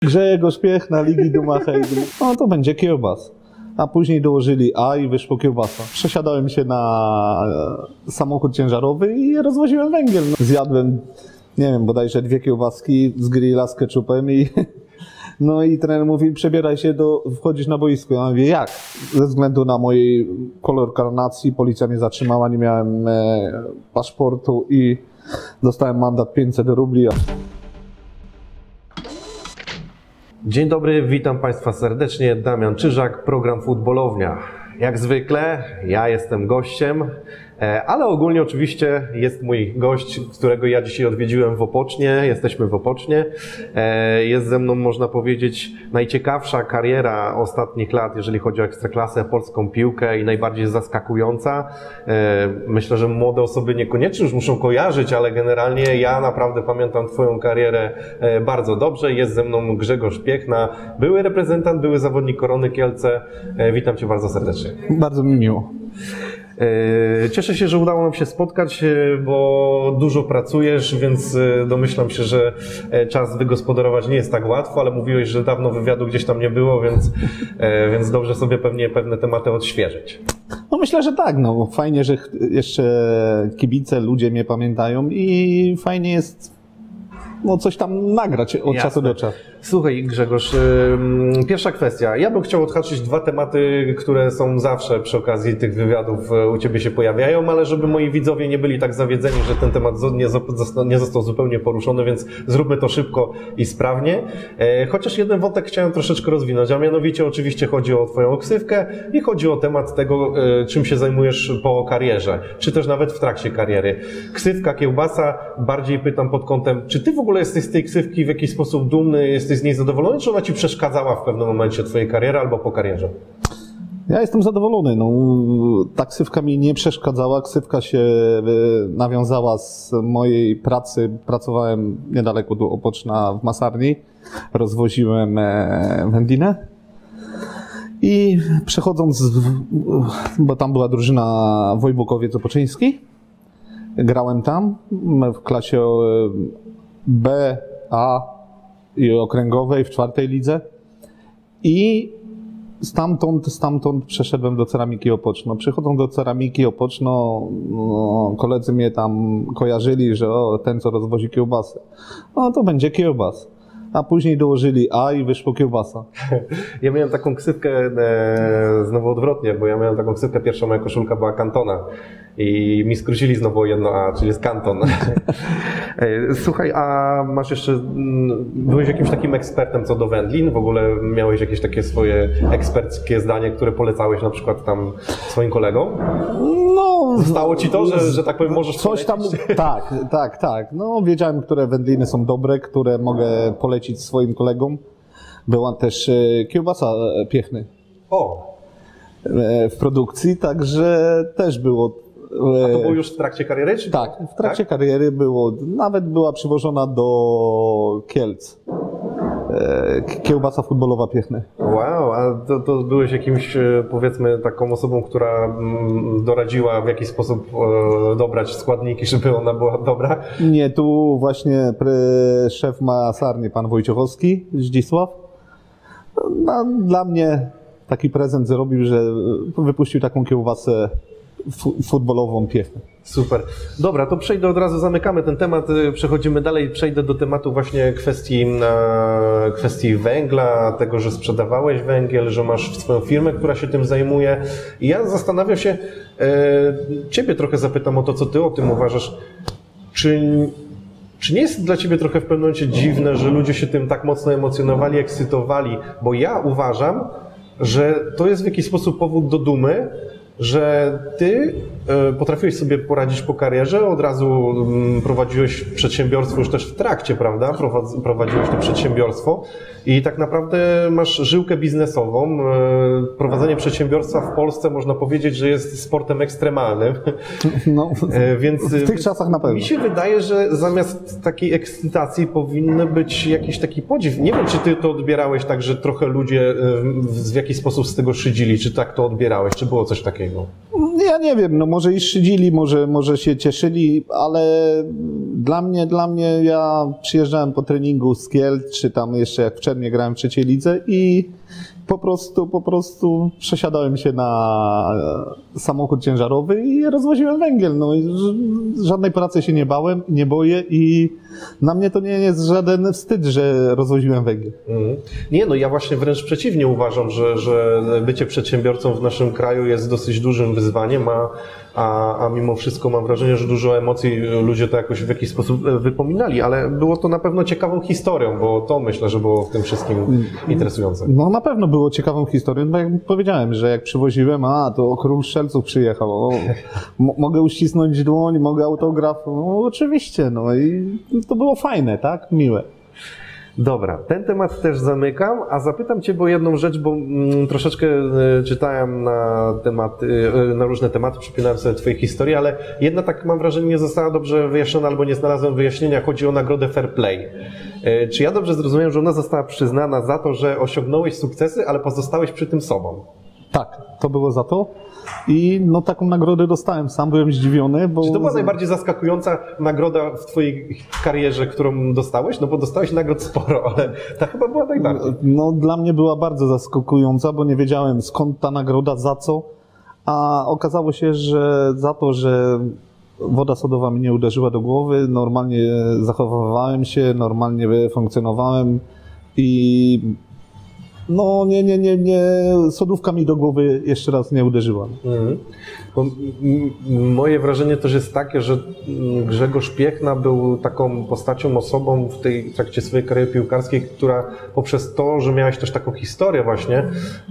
Grzegorz Piechna, Ligi Dumacha i no to będzie kiełbas. A później dołożyli A i wyszło kiełbasa. Przesiadałem się na samochód ciężarowy i rozwoziłem węgiel. Zjadłem, nie wiem, bodajże 2 kiełbaski z grilla z ketchupem i no i trener mówi, przebieraj się, wchodzisz na boisko. Ja mówię, jak? Ze względu na mój kolor karnacji policja mnie zatrzymała, nie miałem paszportu i dostałem mandat 500 rubli. Dzień dobry, witam Państwa serdecznie. Damian Czyżak, program Futbolownia. Jak zwykle, ja jestem gościem, ale ogólnie oczywiście jest mój gość, którego ja dzisiaj odwiedziłem w Opocznie. Jesteśmy w Opocznie. Jest ze mną, można powiedzieć, najciekawsza kariera ostatnich lat, jeżeli chodzi o ekstraklasę, polską piłkę i najbardziej zaskakująca. Myślę, że młode osoby niekoniecznie już muszą kojarzyć, ale generalnie ja naprawdę pamiętam Twoją karierę bardzo dobrze. Jest ze mną Grzegorz Piechna, były reprezentant, były zawodnik Korony Kielce. Witam Cię bardzo serdecznie. Bardzo mi miło. Cieszę się, że udało nam się spotkać, bo dużo pracujesz, więc domyślam się, że czas wygospodarować nie jest tak łatwo, ale mówiłeś, że dawno wywiadu gdzieś tam nie było, więc dobrze sobie pewne tematy odświeżyć. No myślę, że tak. No, fajnie, że jeszcze kibice, ludzie mnie pamiętają i fajnie jest coś tam nagrać od czasu do czasu. Słuchaj Grzegorz, pierwsza kwestia. Ja bym chciał odhaczyć 2 tematy, które są zawsze przy okazji tych wywiadów u Ciebie się pojawiają, ale żeby moi widzowie nie byli tak zawiedzeni, że ten temat nie został zupełnie poruszony, więc zróbmy to szybko i sprawnie. Chociaż jeden wątek chciałem troszeczkę rozwinąć, a mianowicie oczywiście chodzi o Twoją ksywkę i chodzi o temat tego, czym się zajmujesz po karierze, czy też nawet w trakcie kariery. Ksywka, kiełbasa, bardziej pytam pod kątem, czy Ty w ogóle jesteś z tej ksywki w jakiś sposób dumny, jesteś z niej zadowolony, czy ona Ci przeszkadzała w pewnym momencie Twojej kariery albo po karierze? Ja jestem zadowolony. No, ta ksywka mi nie przeszkadzała. Ksywka się nawiązała z mojej pracy. Pracowałem niedaleko do Opoczna w masarni. Rozwoziłem wędlinę. I przechodząc, bo tam była drużyna Wojbukowiec Opoczyński, grałem tam w klasie B, A i okręgowej w 4. lidze i stamtąd przeszedłem do Ceramiki Opoczno. Przychodząc do Ceramiki Opoczno, koledzy mnie tam kojarzyli, że ten co rozwozi kiełbasę, no to będzie kiełbas. A później dołożyli A i wyszło kiełbasa. Ja miałem taką ksywkę, znowu odwrotnie, bo ja miałem taką ksywkę, pierwsza moja koszulka była Kantona i mi skrócili znowu jedno A, czyli jest Kanton. Słuchaj, a masz jeszcze, byłeś jakimś takim ekspertem co do wędlin? W ogóle miałeś jakieś takie swoje eksperckie zdanie, które polecałeś na przykład tam swoim kolegom? No, zostało Ci to, że tak powiem możesz coś polecić? Tak. No, wiedziałem, które wędliny są dobre, które mogę polecić swoim kolegom. Była też kiełbasa Piechny. W produkcji, także też było. A to było już w trakcie kariery? Czy tak, w trakcie kariery było. Nawet była przywożona do Kielc. Kiełbasa futbolowa Piechny. Wow, a to byłeś jakimś, powiedzmy, taką osobą, która doradziła w jakiś sposób dobrać składniki, żeby ona była dobra? Nie, tu właśnie szef masarni, pan Wojciechowski, Zdzisław, dla mnie taki prezent zrobił, że wypuścił taką kiełbasę futbolową Piechnę. Super. Dobra, to przejdę od razu, zamykamy ten temat, przechodzimy dalej, przejdę do tematu właśnie kwestii węgla, tego, że sprzedawałeś węgiel, że masz swoją firmę, która się tym zajmuje. I ja zastanawiam się, Ciebie trochę zapytam o to, co Ty o tym uważasz. Czy nie jest dla Ciebie trochę w pewnym momencie dziwne, że ludzie się tym tak mocno emocjonowali, ekscytowali? Bo ja uważam, że to jest w jakiś sposób powód do dumy, że Ty potrafiłeś sobie poradzić po karierze, od razu prowadziłeś przedsiębiorstwo już też w trakcie, prawda? Prowadziłeś to przedsiębiorstwo i tak naprawdę masz żyłkę biznesową. Prowadzenie przedsiębiorstwa w Polsce można powiedzieć, że jest sportem ekstremalnym. No, więc w tych czasach na pewno. Mi się wydaje, że zamiast takiej ekscytacji powinny być jakiś taki podziw. Nie wiem, czy Ty to odbierałeś tak, że trochę ludzie w jakiś sposób z tego szydzili, czy tak to odbierałeś, czy było coś takiego? Ja nie wiem, no może i szydzili, może się cieszyli, ale dla mnie ja przyjeżdżałem po treningu z Kielc, czy tam jeszcze jak w Czernie grałem w trzeciej lidze i po prostu przesiadałem się na samochód ciężarowy i rozwoziłem węgiel. No i żadnej pracy się nie boję i na mnie to nie jest żaden wstyd, że rozwoziłem węgiel. Nie, no ja właśnie wręcz przeciwnie uważam, że bycie przedsiębiorcą w naszym kraju jest dosyć dużym wyzwaniem, a mimo wszystko mam wrażenie, że dużo emocji ludzie to jakoś w jakiś sposób wypominali, ale było to na pewno ciekawą historią, bo to myślę, że było w tym wszystkim interesujące. No na pewno było ciekawą historią, bo jak powiedziałem, że jak przywoziłem, to król strzelców przyjechał, mogę uścisnąć dłoń, mogę autograf, no oczywiście, no i to było fajne, tak? Miłe. Dobra, ten temat też zamykam, a zapytam Cię o jedną rzecz, bo troszeczkę czytałem na różne tematy, przypinałem sobie Twoje historie, ale jedna tak mam wrażenie nie została dobrze wyjaśniona albo nie znalazłem wyjaśnienia, chodzi o nagrodę Fair Play. Czy ja dobrze zrozumiałem, że ona została przyznana za to, że osiągnąłeś sukcesy, ale pozostałeś przy tym sobą? Tak, to było za to. I no taką nagrodę dostałem, sam byłem zdziwiony, bo... Czy to była najbardziej zaskakująca nagroda w Twojej karierze, którą dostałeś? No bo dostałeś nagród sporo, ale ta chyba była najbardziej. No dla mnie była bardzo zaskakująca, bo nie wiedziałem skąd ta nagroda, za co, a okazało się, że za to, że woda sodowa mi nie uderzyła do głowy, normalnie zachowywałem się, normalnie funkcjonowałem i... No nie, sodówka mi do głowy jeszcze raz nie uderzyła. Bo moje wrażenie też jest takie, że Grzegorz Piechna był taką postacią, osobą w trakcie swojej kariery piłkarskiej, która poprzez to, że miałeś też taką historię właśnie,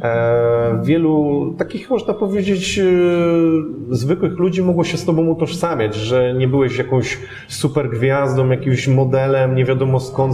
wielu takich, można powiedzieć, zwykłych ludzi mogło się z tobą utożsamiać, że nie byłeś jakąś super gwiazdą, jakimś modelem, nie wiadomo skąd,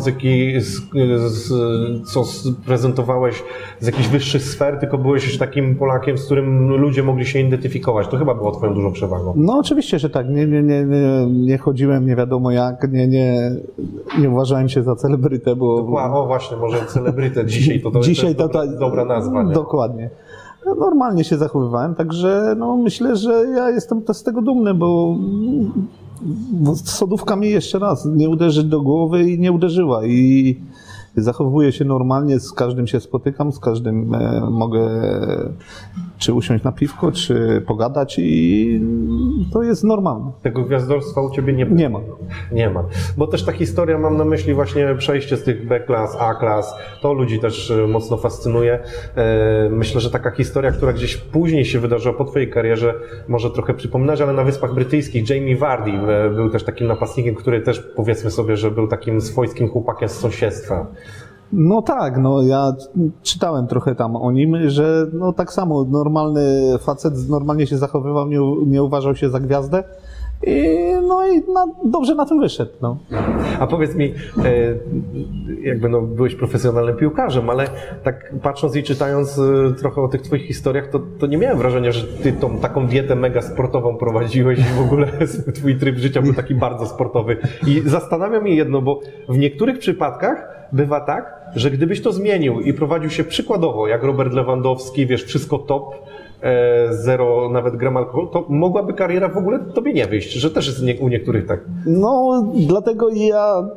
co prezentowałeś z jakichś wyższych sfer, tylko byłeś takim Polakiem, z którym ludzie mogli się identyfikować. To chyba było twoją dużą przewagą. No oczywiście, że tak. Nie chodziłem nie wiadomo jak, nie uważałem się za celebrytę, bo... O właśnie, może celebrytę dzisiaj to jest dobra nazwa. Nie? Dokładnie. Normalnie się zachowywałem, także no, myślę, że ja jestem też z tego dumny, bo sodówka mi jeszcze raz nie uderzy do głowy i nie uderzyła i zachowuję się normalnie, z każdym się spotykam, z każdym mogę czy usiąść na piwko, czy pogadać i to jest normalne. Tego gwiazdorstwa u Ciebie nie ma. Nie ma. Bo też ta historia, mam na myśli właśnie przejście z tych B-klas, A-klas, to ludzi też mocno fascynuje. Myślę, że taka historia, która gdzieś później się wydarzyła po Twojej karierze, może trochę przypominać, ale na Wyspach Brytyjskich Jamie Vardy był też takim napastnikiem, który też, powiedzmy sobie, że był takim swojskim chłopakiem z sąsiedztwa. No tak, no ja czytałem trochę tam o nim, że no tak samo normalny facet normalnie się zachowywał, nie uważał się za gwiazdę i dobrze na tym wyszedł. No. A powiedz mi, jakby no byłeś profesjonalnym piłkarzem, ale tak patrząc i czytając trochę o tych twoich historiach, to nie miałem wrażenia, że ty tą taką dietę mega sportową prowadziłeś i w ogóle twój tryb życia był taki bardzo sportowy. I zastanawia mnie jedno, bo w niektórych przypadkach bywa tak, że gdybyś to zmienił i prowadził się przykładowo, jak Robert Lewandowski, wiesz, wszystko top, zero nawet gram alkoholu, to mogłaby kariera w ogóle tobie nie wyjść, że też jest u niektórych tak. No, dlatego ja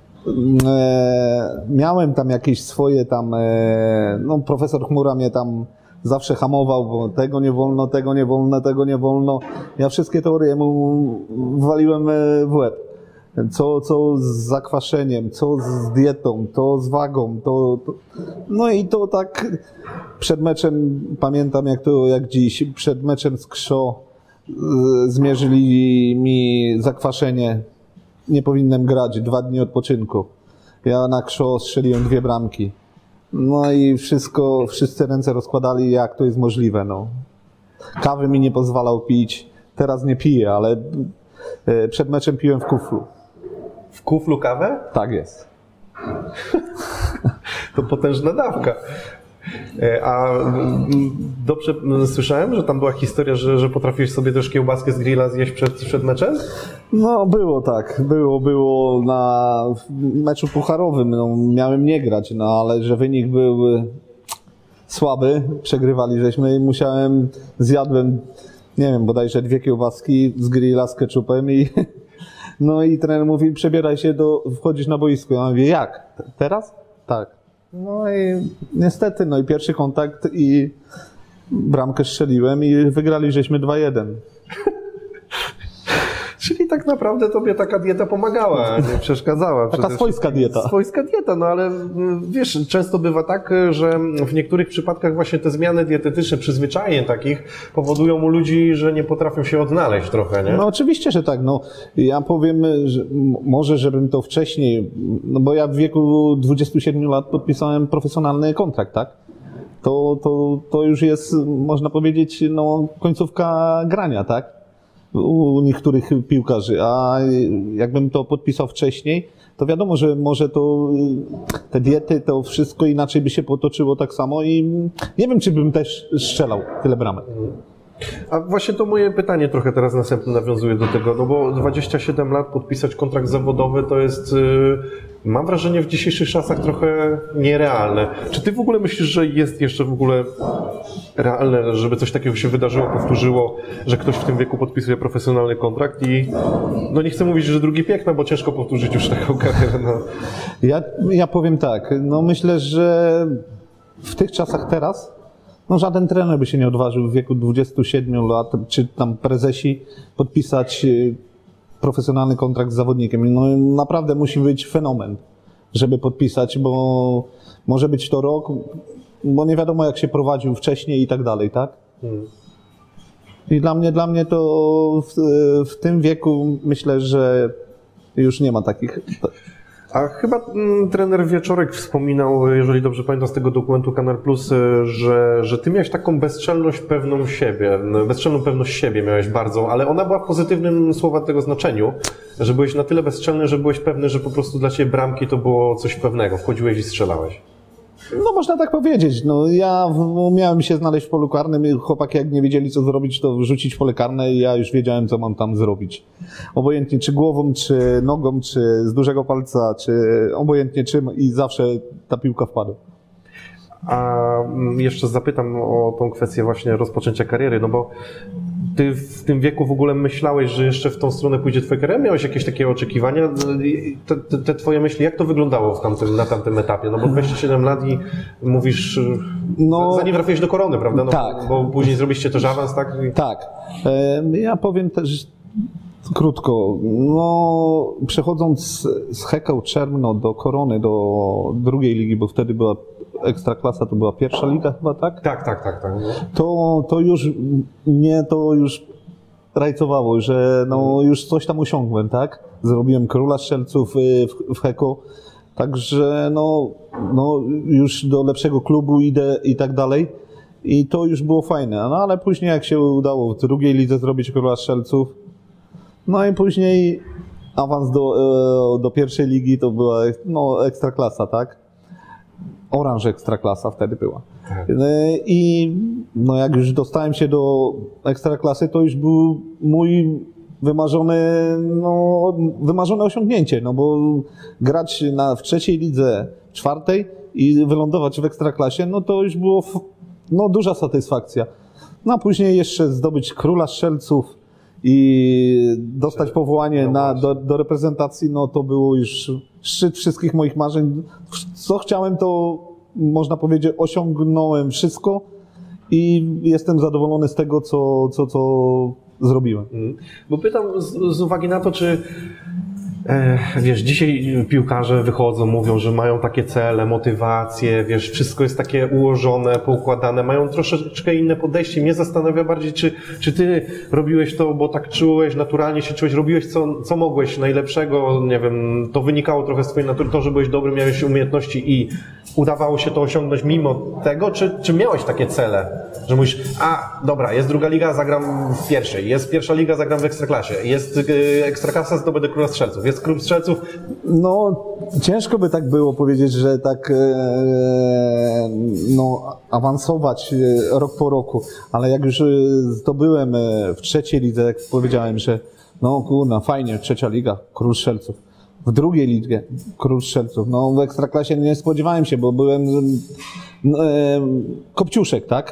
miałem tam jakieś swoje tam, no profesor Chmura mnie tam zawsze hamował, bo tego nie wolno, tego nie wolno, tego nie wolno. Ja wszystkie teorie mu waliłem w łeb. Co z zakwaszeniem, co z dietą, to z wagą, no i to tak przed meczem, pamiętam jak dziś, przed meczem z Krzą zmierzyli mi zakwaszenie, nie powinienem grać, 2 dni odpoczynku. Ja na Krzą strzeliłem 2 bramki. No i wszyscy ręce rozkładali, jak to jest możliwe, no. Kawy mi nie pozwalał pić, teraz nie piję, ale przed meczem piłem w kuflu. W kuflu kawę? Tak jest. To potężna dawka. A dobrze słyszałem, że tam była historia, że potrafiłeś sobie też kiełbaskę z grilla zjeść przed meczem? No było tak, było na meczu pucharowym, no, miałem nie grać, no ale że wynik był słaby, przegrywali żeśmy i zjadłem nie wiem, bodajże 2 kiełbaski z grilla z ketchupem i no i trener mówi, przebieraj się, wchodzisz na boisko. Ja mówię, jak? Teraz? Tak. No i niestety, no i pierwszy kontakt i bramkę strzeliłem i wygrali żeśmy 2-1. Czyli tak naprawdę tobie taka dieta pomagała, nie przeszkadzała. Taka swojska dieta. Swojska dieta, no ale wiesz, często bywa tak, że w niektórych przypadkach właśnie te zmiany dietetyczne, przyzwyczajeń takich powodują u ludzi, że nie potrafią się odnaleźć trochę, nie? No oczywiście, że tak. No, ja powiem, że może żebym to wcześniej, no bo ja w wieku 27 lat podpisałem profesjonalny kontrakt, tak? To już jest, można powiedzieć, no, końcówka grania, tak? U niektórych piłkarzy, a jakbym to podpisał wcześniej, to wiadomo, że może to te diety, to wszystko inaczej by się potoczyło tak samo i nie wiem, czy bym też strzelał tyle bramek. A właśnie to moje pytanie trochę teraz następne nawiązuje do tego, no bo 27 lat podpisać kontrakt zawodowy to jest, mam wrażenie, w dzisiejszych czasach trochę nierealne. Czy ty w ogóle myślisz, że jest jeszcze w ogóle realne, żeby coś takiego się wydarzyło, powtórzyło, że ktoś w tym wieku podpisuje profesjonalny kontrakt i no nie chcę mówić, że drugi piękna, bo ciężko powtórzyć już taką karierę. No. Ja powiem tak, no myślę, że w tych czasach teraz no żaden trener by się nie odważył w wieku 27 lat, czy tam prezesi podpisać profesjonalny kontrakt z zawodnikiem. No naprawdę musi być fenomen, żeby podpisać, bo może być to rok, bo nie wiadomo jak się prowadził wcześniej i tak dalej, tak? I dla mnie to w tym wieku myślę, że już nie ma takich... A chyba trener Wieczorek wspominał, jeżeli dobrze pamiętam z tego dokumentu Kanal Plus, że ty miałeś taką bezczelność pewną siebie, bezczelną pewność siebie miałeś bardzo, ale ona była w pozytywnym słowa tego znaczeniu, że byłeś na tyle bezczelny, że byłeś pewny, że po prostu dla ciebie bramki to było coś pewnego, wchodziłeś i strzelałeś. No można tak powiedzieć. No, ja miałem się znaleźć w polu karnym i chłopaki jak nie wiedzieli co zrobić, to wrzucić w pole karne i ja już wiedziałem co mam tam zrobić. Obojętnie czy głową, czy nogą, czy z dużego palca, czy obojętnie czym i zawsze ta piłka wpadła. A jeszcze zapytam o tą kwestię właśnie rozpoczęcia kariery, no bo ty w tym wieku w ogóle myślałeś, że jeszcze w tą stronę pójdzie twoja kariera? Miałeś jakieś takie oczekiwania? Te twoje myśli, jak to wyglądało na tamtym etapie? No bo 27 lat i mówisz, no, zanim trafiłeś do Korony, prawda? No, tak. Bo później zrobiliście też awans, tak? Tak. Ja powiem też krótko. No, przechodząc z Hekał Czermno do Korony, do drugiej ligi, bo wtedy była Ekstraklasa, to była pierwsza liga chyba, tak? Tak. To już mnie to już rajcowało, że no już coś tam osiągłem, tak? Zrobiłem króla strzelców w Heko, także no już do lepszego klubu idę i tak dalej. I to już było fajne, no ale później jak się udało w drugiej lidze zrobić króla strzelców, no i później awans do pierwszej ligi to była no, Ekstraklasa, tak? Orange Ekstraklasa wtedy była. Tak. I no jak już dostałem się do Ekstraklasy, to już był mój wymarzone osiągnięcie, no bo grać w trzeciej lidze, w czwartej i wylądować w Ekstraklasie, no to już było duża satysfakcja. No a później jeszcze zdobyć króla strzelców i dostać powołanie do reprezentacji, no to było już szczyt wszystkich moich marzeń. Co chciałem, to można powiedzieć osiągnąłem wszystko i jestem zadowolony z tego, co zrobiłem. Bo pytam z uwagi na to, czy wiesz, dzisiaj piłkarze wychodzą, mówią, że mają takie cele, motywacje, wiesz, wszystko jest takie ułożone, poukładane, mają troszeczkę inne podejście. Mnie zastanawia bardziej, czy ty robiłeś to, bo tak czułeś, naturalnie się czułeś, robiłeś co mogłeś najlepszego, nie wiem, to wynikało trochę z twojej natury, to, że byłeś dobry, miałeś umiejętności i udawało się to osiągnąć mimo tego, czy miałeś takie cele, że mówisz, dobra, jest druga liga, zagram w pierwszej, jest pierwsza liga, zagram w Ekstraklasie, jest Ekstraklasa, zdobędę króla strzelców, jest król strzelców. No, ciężko by tak było powiedzieć, że tak awansować rok po roku, ale jak już zdobyłem w trzeciej lidze, jak powiedziałem, że no kurna, fajnie, trzecia liga, król strzelców. W drugiej lidze król strzelców. No w Ekstraklasie nie spodziewałem się, bo byłem kopciuszek, tak?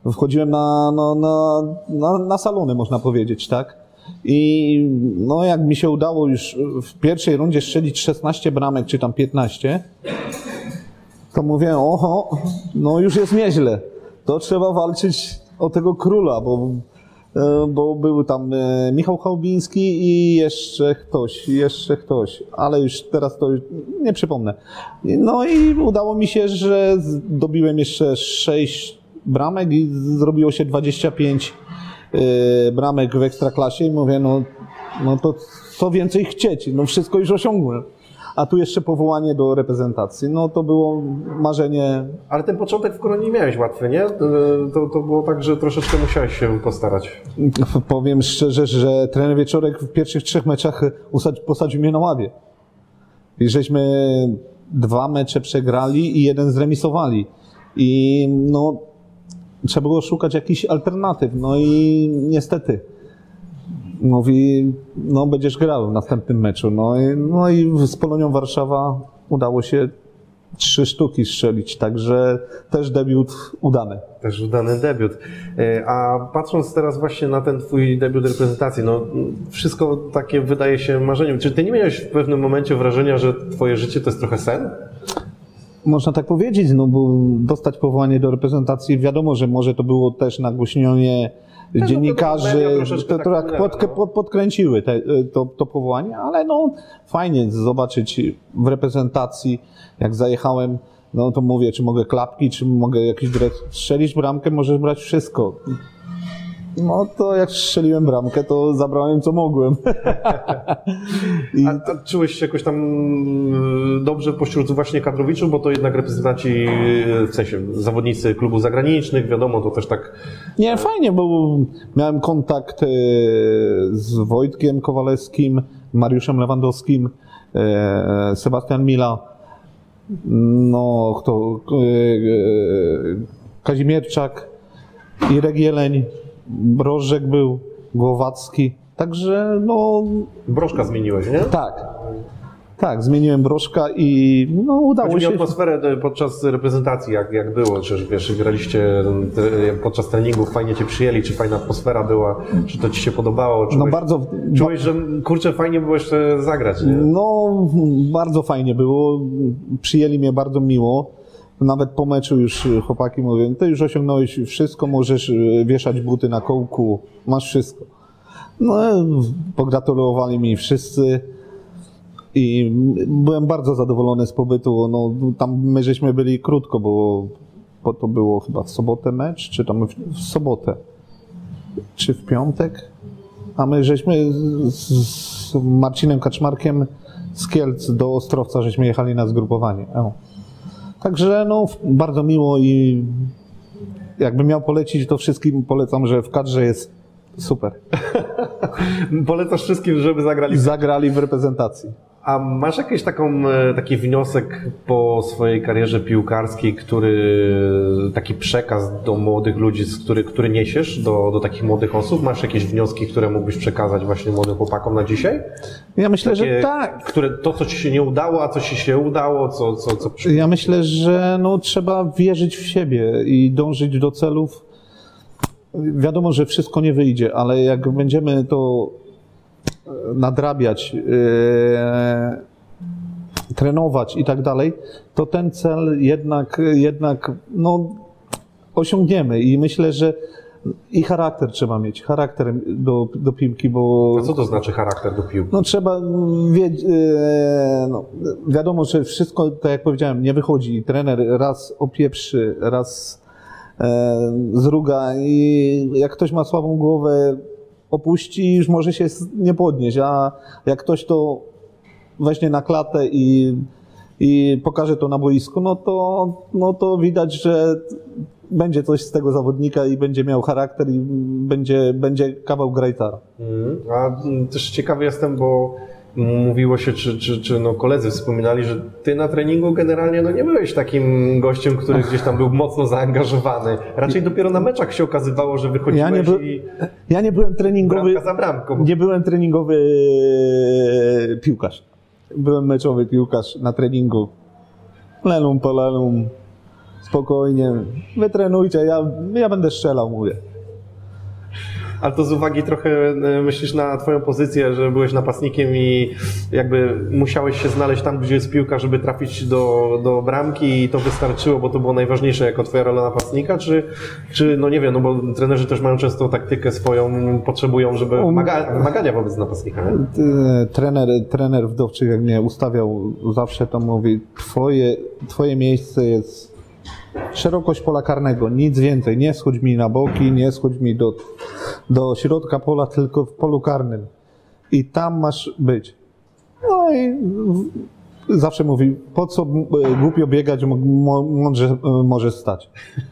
wchodziłem na salony, można powiedzieć, tak? I no jak mi się udało już w pierwszej rundzie strzelić 16 bramek, czy tam 15, to mówię, oho, no już jest nieźle. To trzeba walczyć o tego króla, bo był tam Michał Chałubiński i jeszcze ktoś, ale już teraz to nie przypomnę. No i udało mi się, że dobiłem jeszcze 6 bramek i zrobiło się 25 bramek w Ekstraklasie i mówię, no to co więcej chcieć, no wszystko już osiągłem. A tu jeszcze powołanie do reprezentacji, no to było marzenie. Ale ten początek w Koroni miałeś łatwy, nie? To było tak, że troszeczkę musiałeś się postarać. Powiem szczerze, że trener Wieczorek w pierwszych 3 meczach posadził mnie na ławie. I żeśmy 2 mecze przegrali i 1 zremisowali. I no, trzeba było szukać jakichś alternatyw. No i niestety. Mówi, no będziesz grał w następnym meczu. No i z Polonią Warszawa udało się 3 sztuki strzelić, także też debiut udany. Też udany debiut. A patrząc teraz właśnie na ten twój debiut reprezentacji, no wszystko takie wydaje się marzeniem. Czy ty nie miałeś w pewnym momencie wrażenia, że twoje życie to jest trochę sen? Można tak powiedzieć, no bo dostać powołanie do reprezentacji, wiadomo, że może to było też nagłośnienie dziennikarzy, które podkręciły to powołanie, ale no fajnie zobaczyć w reprezentacji, jak zajechałem, no to mówię, czy mogę klapki, czy mogę jakiś strzelić bramkę, możesz brać wszystko. No to jak strzeliłem bramkę, to zabrałem co mogłem. A czułeś się jakoś tam dobrze pośród właśnie kadrowiczów, bo to jednak reprezentanci, w sensie zawodnicy klubów zagranicznych, wiadomo, to też tak... Nie, fajnie, bo miałem kontakt z Wojtkiem Kowalewskim, Mariuszem Lewandowskim, Sebastian Mila, no kto, Kazimierczak, Irek Jeleń, Brożek był, Głowacki, także no... Brożka zmieniłeś, nie? Tak, zmieniłem Brożka i no udało się. Atmosferę podczas reprezentacji, jak było, czy wiesz, graliście podczas treningów, fajnie cię przyjęli, czy fajna atmosfera była, czy to ci się podobało? Czułeś, że kurczę, fajnie było jeszcze zagrać, nie? No, bardzo fajnie było, przyjęli mnie bardzo miło. Nawet po meczu już chłopaki mówią, ty już osiągnąłeś wszystko, możesz wieszać buty na kołku, masz wszystko. No, pogratulowali mi wszyscy i byłem bardzo zadowolony z pobytu. No, tam my żeśmy byli krótko, bo to było chyba w sobotę mecz, czy tam w sobotę, czy w piątek. A my żeśmy z Marcinem Kaczmarkiem z Kielc do Ostrowca żeśmy jechali na zgrupowanie. Także no, bardzo miło i jakbym miał polecić, to wszystkim polecam, że w kadrze jest super. Polecasz wszystkim, żeby zagrali w reprezentacji. A masz taki wniosek po swojej karierze piłkarskiej, taki przekaz do młodych ludzi, który niesiesz do takich młodych osób? Masz jakieś wnioski, które mógłbyś przekazać właśnie młodym chłopakom na dzisiaj? Ja myślę, że tak. To, co ci się nie udało, a co ci się udało, Ja myślę, że no, trzeba wierzyć w siebie i dążyć do celów. Wiadomo, że wszystko nie wyjdzie, ale jak będziemy to nadrabiać, trenować i tak dalej, to ten cel jednak no, osiągniemy i myślę, że i charakter trzeba mieć, charakter do piłki, bo... A co to znaczy charakter do piłki? No trzeba wiedzieć, no, wiadomo, że wszystko, tak jak powiedziałem, nie wychodzi. Trener raz opieprzy, raz zruga i jak ktoś ma słabą głowę, opuści, już może się nie podnieść, a jak ktoś to weźmie na klatę i pokaże to na boisku, no to widać, że będzie coś z tego zawodnika i będzie miał charakter i będzie kawał grajtara. A też ciekawy jestem, bo mówiło się, czy no koledzy wspominali, że ty na treningu generalnie no nie byłeś takim gościem, który gdzieś tam był mocno zaangażowany. Raczej dopiero na meczach się okazywało, że wychodziłeś ja nie byłem treningowy, bramka za bramką. Nie byłem treningowy piłkarz. Byłem meczowy piłkarz na treningu. Lelum po lelum. spokojnie, wy trenujcie, ja będę strzelał, mówię. Ale to z uwagi trochę myślisz na twoją pozycję, że byłeś napastnikiem i jakby musiałeś się znaleźć tam, gdzie jest piłka, żeby trafić do bramki i to wystarczyło, bo to było najważniejsze jako twoja rola napastnika, czy no nie wiem, no bo trenerzy też mają często taktykę swoją, potrzebują, żeby wymagania wobec napastnika, nie? Trener Wdowczyk, jak mnie ustawiał, zawsze to mówi, twoje miejsce jest szerokość pola karnego, nic więcej, nie schodź mi na boki, nie schodź mi do środka pola, tylko w polu karnym i tam masz być. No i zawsze mówi, po co głupio biegać, mądrze możesz stać.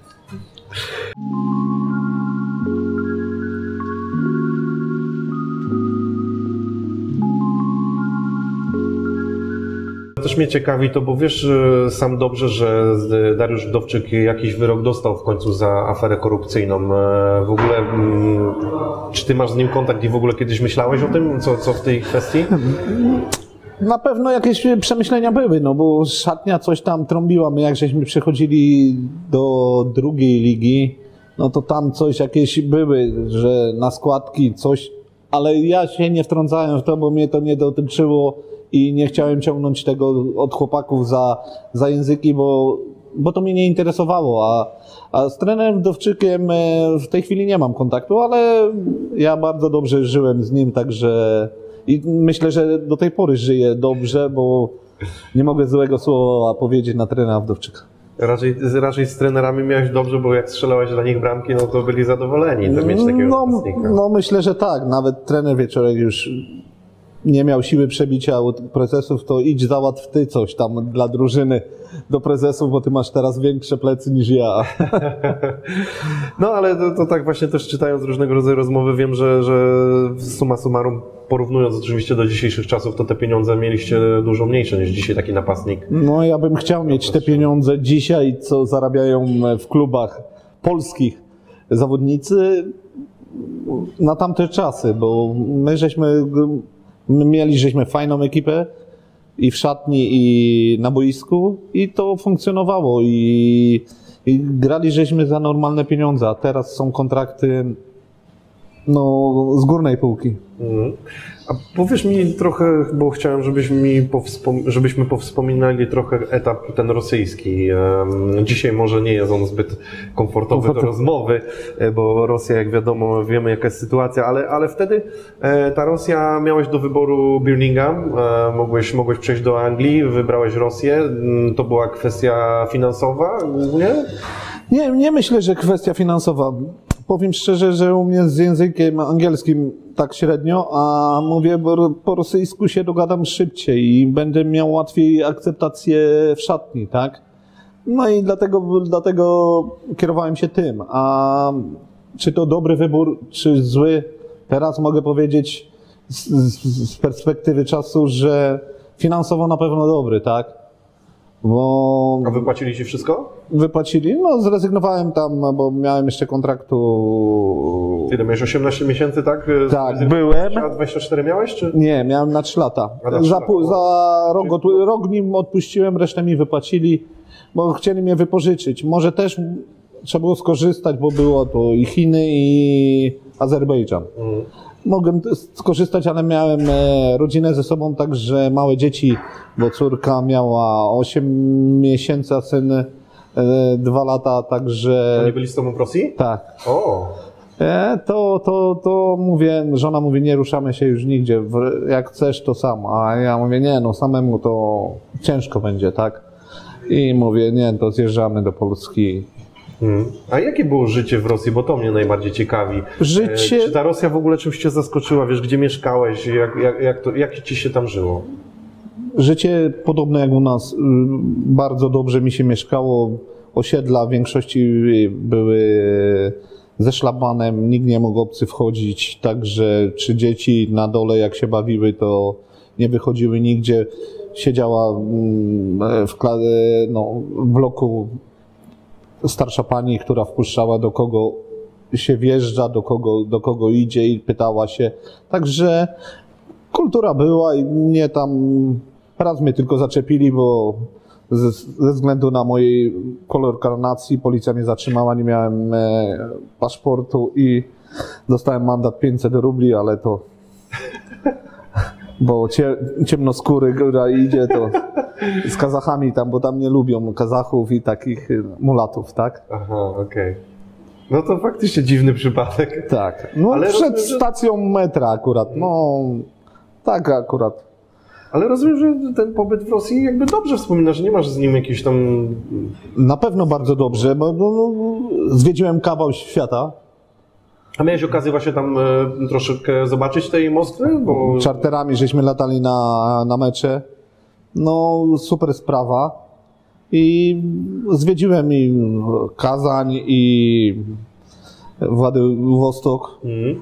Też mnie ciekawi to, bo wiesz sam dobrze, że Dariusz Wdowczyk jakiś wyrok dostał w końcu za aferę korupcyjną. W ogóle, czy ty masz z nim kontakt i w ogóle kiedyś myślałeś o tym, co w tej kwestii? Na pewno jakieś przemyślenia były, no bo szatnia coś tam trąbiła. My jak żeśmy przychodzili do drugiej ligi, no to tam coś jakieś były, że na składki coś, ale ja się nie wtrącałem w to, bo mnie to nie dotyczyło i nie chciałem ciągnąć tego od chłopaków za języki, bo to mnie nie interesowało, a z trenerem Wdowczykiem w tej chwili nie mam kontaktu, ale ja bardzo dobrze żyłem z nim, także i myślę, że do tej pory żyję dobrze, bo nie mogę złego słowa powiedzieć na trenera Wdowczyka. Raczej z trenerami miałeś dobrze, bo jak strzelałeś dla nich bramki, no to byli zadowoleni mieć takiego napastnika. No myślę, że tak, nawet trener Wieczorek już nie miał siły przebicia od prezesów, to idź załatw ty coś tam dla drużyny do prezesów, bo ty masz teraz większe plecy niż ja. No ale to tak właśnie też czytając różnego rodzaju rozmowy wiem, że summa summarum, porównując oczywiście do dzisiejszych czasów, to te pieniądze mieliście dużo mniejsze niż dzisiaj taki napastnik. No ja bym chciał mieć te pieniądze dzisiaj, co zarabiają w klubach polskich zawodnicy na tamte czasy, bo my mieliśmy fajną ekipę i w szatni, i na boisku i to funkcjonowało i graliśmy za normalne pieniądze, a teraz są kontrakty z górnej półki. A powiesz mi trochę, bo chciałem, żebyśmy powspominali trochę etap ten rosyjski. Dzisiaj może nie jest on zbyt komfortowy do rozmowy, bo Rosja, jak wiadomo, wiemy jaka jest sytuacja, ale wtedy ta Rosja, miałeś do wyboru Birmingham, mogłeś przejść do Anglii, wybrałeś Rosję, to była kwestia finansowa głównie? Nie myślę, że kwestia finansowa. Powiem szczerze, że u mnie z językiem angielskim tak średnio, a mówię, bo po rosyjsku się dogadam szybciej i będę miał łatwiej akceptację w szatni, tak? No i dlatego kierowałem się tym. A czy to dobry wybór, czy zły? Teraz mogę powiedzieć z perspektywy czasu, że finansowo na pewno dobry, tak? A wypłacili ci wszystko? Wypłacili, zrezygnowałem tam, bo miałem jeszcze kontraktu. Ty miałeś 18 miesięcy, tak? Tak, byłem. A 24 miałeś, czy? Nie, miałem na 3 lata. Za rok nim odpuściłem, resztę mi wypłacili, bo chcieli mnie wypożyczyć. Może też trzeba było skorzystać, bo było to i Chiny, i Azerbejdżan. Mogłem skorzystać, ale miałem rodzinę ze sobą, także małe dzieci, bo córka miała 8 miesięcy, a syn 2 lata, także... Oni byli z tobą w Rosji? Tak. O. To mówię, żona mówi, nie ruszamy się już nigdzie, jak chcesz to sam, a ja mówię, nie, samemu to ciężko będzie, tak? I mówię, nie, to zjeżdżamy do Polski. A jakie było życie w Rosji? Bo to mnie najbardziej ciekawi. Czy ta Rosja w ogóle czymś cię zaskoczyła? Wiesz, gdzie mieszkałeś? Jak ci się tam żyło? Życie podobne jak u nas. Bardzo dobrze mi się mieszkało. Osiedla w większości były ze szlabanem, nikt nie mógł obcy wchodzić, także czy dzieci na dole jak się bawiły, to nie wychodziły nigdzie. Siedziała w bloku starsza pani, która wpuszczała, do kogo się wjeżdża, do kogo idzie i pytała się. Także kultura była i mnie tam raz mnie tylko zaczepili, bo ze względu na mój kolor karnacji policja mnie zatrzymała, nie miałem paszportu i dostałem mandat 500 rubli, ale to... Bo ciemnoskóry góra idzie, to z Kazachami tam, bo tam nie lubią Kazachów i takich mulatów, tak? Aha, okej. No to faktycznie dziwny przypadek. Tak, no Ale przed rozumiem, stacją metra akurat, no tak akurat. Ale rozumiem, że ten pobyt w Rosji jakby dobrze wspominasz, że nie masz z nim jakiś tam... Na pewno bardzo dobrze, bo zwiedziłem kawał świata. A miałeś okazję właśnie tam troszeczkę zobaczyć tej Moskwy? Bo... Czarterami żeśmy latali na mecze. No super sprawa. I zwiedziłem i Kazań i Władywostok.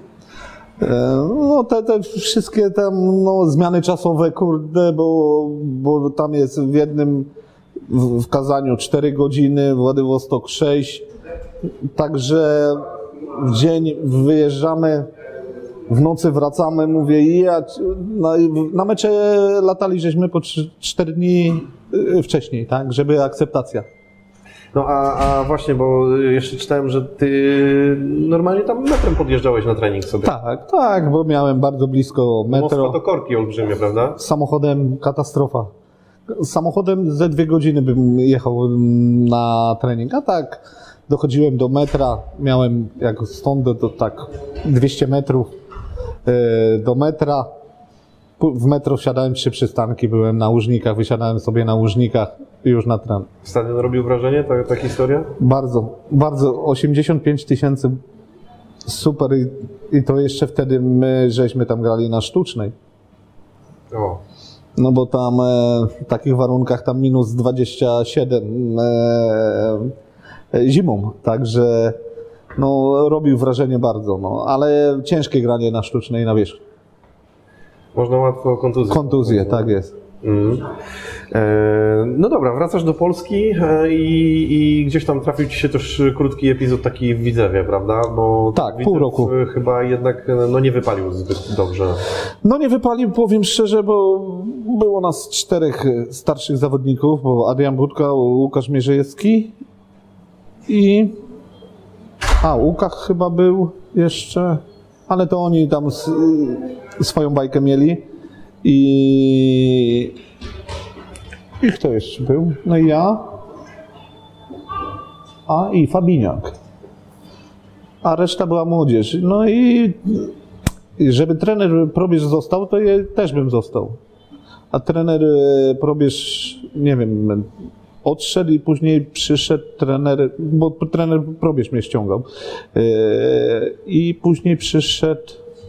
No te wszystkie tam zmiany czasowe, kurde, bo tam jest w Kazaniu 4 godziny, Władywostok 6. Także w dzień wyjeżdżamy, w nocy wracamy, mówię, na mecze latali żeśmy po 4 dni wcześniej, tak, żeby akceptacja. No a właśnie, bo jeszcze czytałem, że ty normalnie tam metrem podjeżdżałeś na trening sobie. Tak, bo miałem bardzo blisko metro. Moskwa to korki olbrzymie, prawda? Samochodem katastrofa. Samochodem ze 2 godziny bym jechał na trening, a tak dochodziłem do metra, miałem jak stąd to tak 200 metrów do metra. W metro wsiadałem 3 przystanki, byłem na Łużnikach, wysiadałem sobie na Łużnikach i już na tram. Stadion robił wrażenie, ta historia? Bardzo. 85 000, super i to jeszcze wtedy my żeśmy tam grali na Sztucznej. O. No bo tam w takich warunkach tam minus 27 zimą, także no robił wrażenie bardzo, no ale ciężkie granie na Sztucznej na wierzchu. Można łatwo kontuzję. Kontuzję, tak jest. No dobra, wracasz do Polski i gdzieś tam trafił ci się też krótki epizod taki w Widzewie, prawda? Bo tak, Widzew pół roku. Chyba jednak nie wypalił zbyt dobrze. No nie wypalił, powiem szczerze, bo było nas 4 starszych zawodników, bo Adrian Budka, Łukasz Mierzejewski i... Łukasz chyba był jeszcze, ale to oni tam swoją bajkę mieli i kto jeszcze był? No i ja, i Fabiniak, a reszta była młodzież. No i żeby trener Probierz został, to ja też bym został. A trener Probierz, nie wiem, odszedł i później przyszedł trener, bo trener Probierz mnie ściągał. I później przyszedł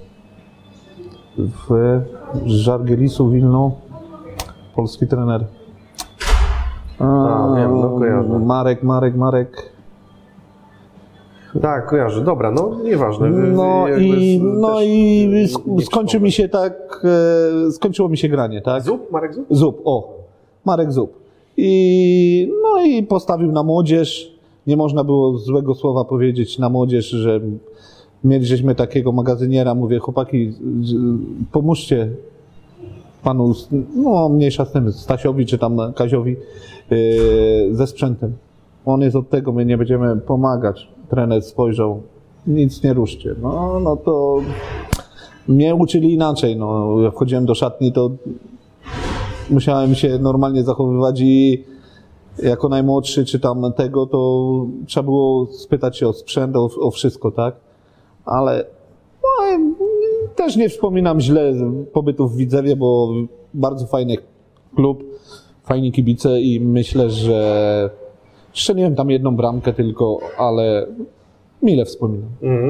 w Żargielisu Wilno polski trener. Wiem, no kojarzę. Marek. Tak, kojarzę. Dobra, no nieważne. Skończyło mi się granie, tak? Marek Zub? Zub, Marek Zub. I postawił na młodzież. Nie można było złego słowa powiedzieć na młodzież, że mieliśmy takiego magazyniera. Mówię, chłopaki, pomóżcie panu, mniejsza z tym, Stasiowi czy tam Kaziowi ze sprzętem. On jest od tego, my nie będziemy pomagać. Trener spojrzał, nic nie ruszcie. No to mnie uczyli inaczej. No, jak wchodziłem do szatni, to musiałem się normalnie zachowywać i jako najmłodszy czy tam tego, to trzeba było spytać się o sprzęt, o wszystko, tak? Ale też nie wspominam źle pobytu w Widzewie, bo bardzo fajny klub, fajni kibice i myślę, że strzeliłem tam 1 bramkę tylko, ale mile wspominam.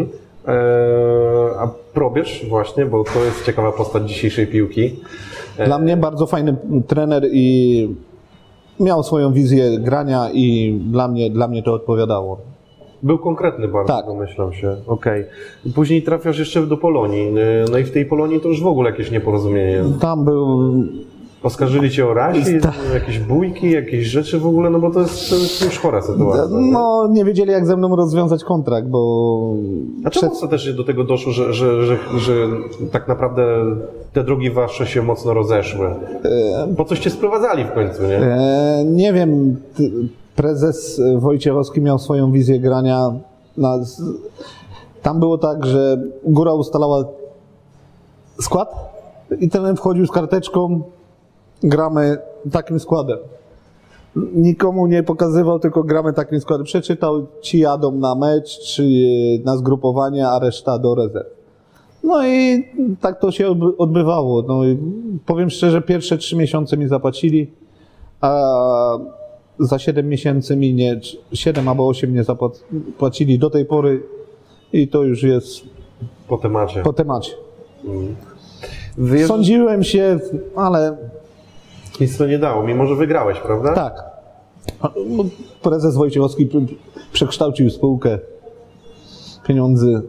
A Probierz właśnie, bo to jest ciekawa postać dzisiejszej piłki. Dla mnie bardzo fajny trener i miał swoją wizję grania i dla mnie to odpowiadało. Był konkretny bardzo, tak. Domyślam się. Okej. Później trafiasz jeszcze do Polonii. No i w tej Polonii to już w ogóle jakieś nieporozumienie. Tam był Oskarżyli cię o rasizm, jakieś bójki, jakieś rzeczy w ogóle, no bo to jest już chora sytuacja. No, nie wiedzieli jak ze mną rozwiązać kontrakt, bo... A czemu to też do tego doszło, że tak naprawdę te drogi wasze się mocno rozeszły? Po coś cię sprowadzali w końcu, nie? Nie wiem, prezes Wojciechowski miał swoją wizję grania. Tam było tak, że góra ustalała skład i ten wchodził z karteczką, gramy takim składem. Nikomu nie pokazywał, tylko gramy takim składem. Przeczytał, ci jadą na mecz, czy na zgrupowanie, a reszta do rezerw. No i tak to się odbywało. No i powiem szczerze, pierwsze 3 miesiące mi zapłacili, a za 7 miesięcy mi 7 albo 8 nie zapłacili do tej pory i to już jest po temacie. Po temacie. Sądziłem się, ale... Nic to nie dało, mimo że wygrałeś, prawda? Tak. Prezes Wojciechowski przekształcił spółkę. Pieniądze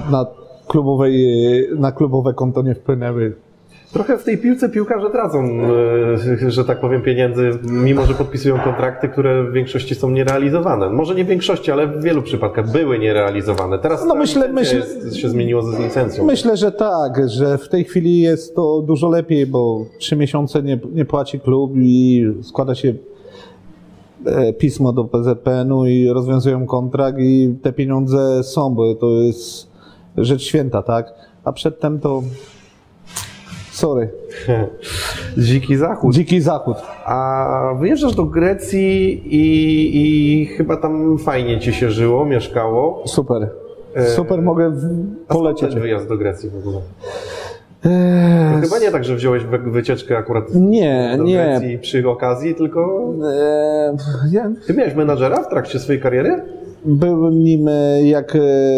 na klubowe konto nie wpłynęły. Trochę w tej piłce piłkarze tracą, że tak powiem, pieniędzy, mimo że podpisują kontrakty, które w większości są nierealizowane. Może nie w większości, ale w wielu przypadkach były nierealizowane. Teraz się zmieniło z licencją. Myślę, że tak, że w tej chwili jest to dużo lepiej, bo 3 miesiące nie płaci klub i składa się pismo do PZPN-u i rozwiązują kontrakt i te pieniądze są, bo to jest rzecz święta, tak? A przedtem to... Sorry. Dziki Zachód. Dziki Zachód. A wyjeżdżasz do Grecji i chyba tam fajnie ci się żyło, mieszkało. Super. Super, mogę polecieć. A skąd ten wyjazd do Grecji w ogóle? To chyba nie tak, że wziąłeś wycieczkę akurat do Grecji przy okazji, tylko... Ty miałeś menadżera w trakcie swojej kariery? Był nim jak...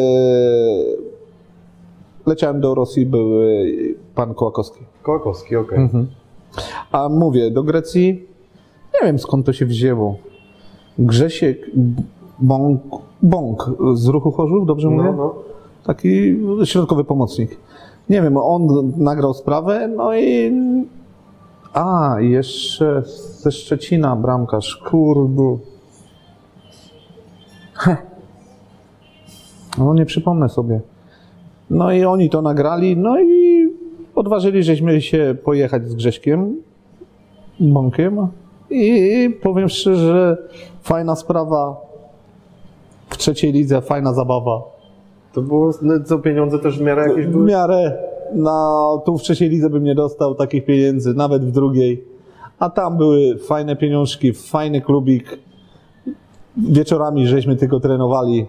Leciałem do Rosji, był pan Kołakowski. Kołakowski, okej. Mhm. A mówię, do Grecji, nie wiem skąd to się wzięło. Grzesiek Bąk z Ruchu Chorzów, dobrze mówię? No. Taki środkowy pomocnik. Nie wiem, on nagrał sprawę, no i... A, jeszcze ze Szczecina bramkarz, kurde. No nie przypomnę sobie. No i oni to nagrali, no i odważyli, żeśmy się pojechać z Grześkiem Bąkiem i powiem szczerze, fajna sprawa, w 3. lidze fajna zabawa. To było, co pieniądze też w miarę jakieś były? W miarę, tu w 3. lidze bym nie dostał takich pieniędzy, nawet w 2. A tam były fajne pieniążki, fajny klubik, wieczorami żeśmy tylko trenowali.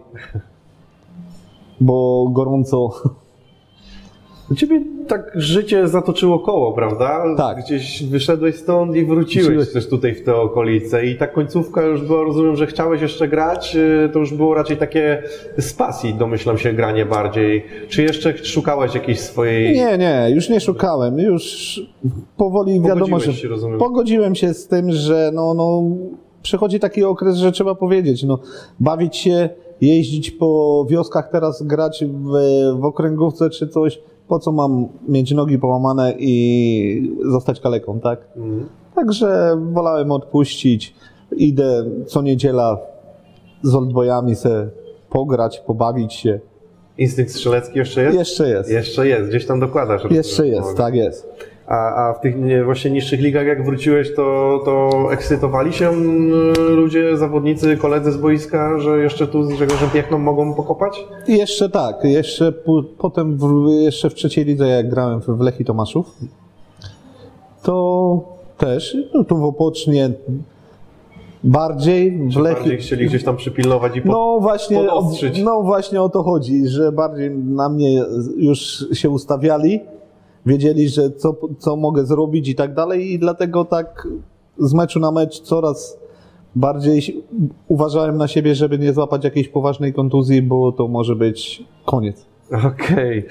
Bo gorąco. U ciebie tak życie zatoczyło koło, prawda? Tak. Gdzieś wyszedłeś stąd i wróciłeś też tutaj w te okolice i ta końcówka już była, rozumiem, że chciałeś jeszcze grać, to już było raczej takie z pasji, domyślam się, granie bardziej. Czy jeszcze szukałeś jakiejś swojej... Nie, już nie szukałem, już powoli wiadomo, że pogodziłem się z tym, że przychodzi taki okres, że trzeba powiedzieć, bawić się, jeździć po wioskach, teraz grać w okręgówce czy coś, po co mam mieć nogi połamane i zostać kaleką, tak? Także wolałem odpuścić, idę co niedziela z oldboyami se pograć, pobawić się. Instynkt strzelecki jeszcze jest? Jeszcze jest. Jeszcze jest, gdzieś tam dokładasz. Jeszcze jest, tak jest. A w tych właśnie niższych ligach, jak wróciłeś, to ekscytowali się ludzie, zawodnicy, koledzy z boiska, że jeszcze tu z Grzegorzem Piechną mogą pokopać? Jeszcze tak. Potem jeszcze w 3. lidze, jak grałem w Lechii Tomaszów, to też, tu w Opocznie bardziej w Lechii... Bardziej chcieli gdzieś tam przypilnować i podostrzyć. No właśnie o to chodzi, że bardziej na mnie już się ustawiali, wiedzieli, że co mogę zrobić i tak dalej i dlatego tak z meczu na mecz coraz bardziej uważałem na siebie, żeby nie złapać jakiejś poważnej kontuzji, bo to może być koniec. Okej.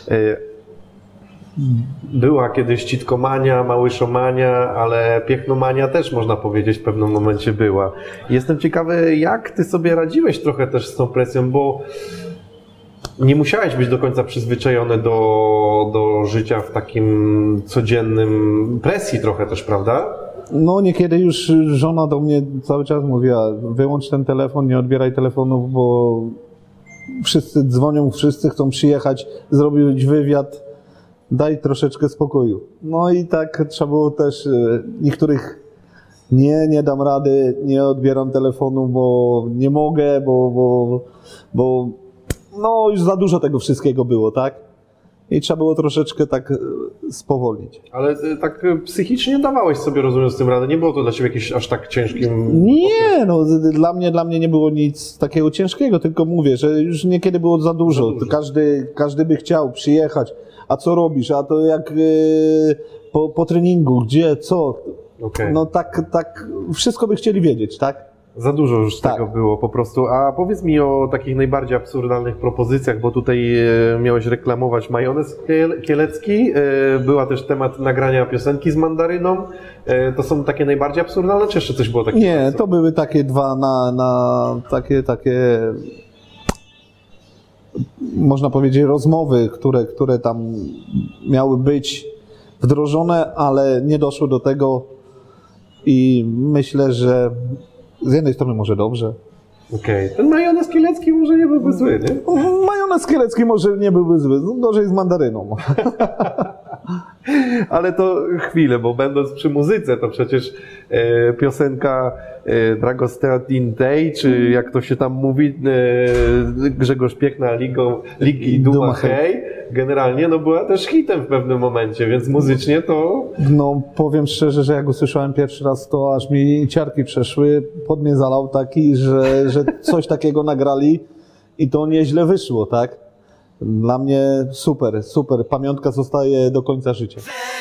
Była kiedyś citkomania, małyszomania, ale piechnomania też można powiedzieć w pewnym momencie była. Jestem ciekawy, jak ty sobie radziłeś trochę też z tą presją, bo nie musiałeś być do końca przyzwyczajony do życia w takim codziennym presji trochę też, prawda? No niekiedy już żona do mnie cały czas mówiła, wyłącz ten telefon, nie odbieraj telefonów, bo wszyscy dzwonią, wszyscy chcą przyjechać, zrobić wywiad, daj troszeczkę spokoju. No i tak trzeba było też niektórych nie dam rady, nie odbieram telefonu, bo nie mogę, bo no już za dużo tego wszystkiego było, tak? I trzeba było troszeczkę tak spowolnić. Ale tak psychicznie dawałeś sobie, rozumiem, z tym radę? Nie było to dla ciebie jakieś aż tak ciężkim... Nie, no dla mnie nie było nic takiego ciężkiego, tylko mówię, że już niekiedy było za dużo. Każdy by chciał przyjechać. A co robisz? A to jak po treningu, gdzie, co? Okay. No tak, wszystko by chcieli wiedzieć, tak? Za dużo już tego było po prostu. A powiedz mi o takich najbardziej absurdalnych propozycjach, bo tutaj miałeś reklamować majonez kielecki, była też temat nagrania piosenki z mandaryną. To są takie najbardziej absurdalne, czy jeszcze coś było takiego? Nie, to były takie dwa takie można powiedzieć rozmowy, które tam miały być wdrożone, ale nie doszło do tego i myślę, że z jednej strony może dobrze. Okej. Ten majonez kielecki może nie byłby zły, nie? Majonez kielecki może nie byłby zły, gorzej z mandaryną. Ale to chwilę, bo będąc przy muzyce, to przecież piosenka Dragostea Day, czy jak to się tam mówi, Grzegorz Piechna, Ligi Duma Hej, generalnie no była też hitem w pewnym momencie, więc muzycznie to... No powiem szczerze, że jak usłyszałem pierwszy raz, to aż mi ciarki przeszły, pot mnie zalał taki, że coś takiego nagrali i to nieźle wyszło, tak? Dla mnie super. Pamiątka zostaje do końca życia.